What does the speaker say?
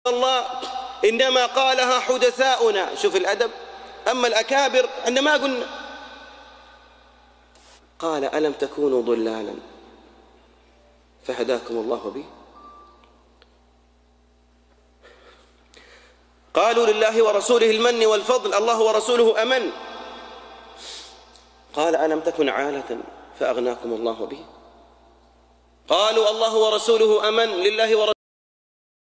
الله إنما قالها حدثاؤنا. شوف الأدب. أما الأكابر عندما قلنا قال ألم تكونوا ضلالا فهداكم الله به. قالوا لله ورسوله المن والفضل، الله ورسوله أمن. قال ألم تكن عالة فأغناكم الله به. قالوا الله ورسوله أمن، لله ورسوله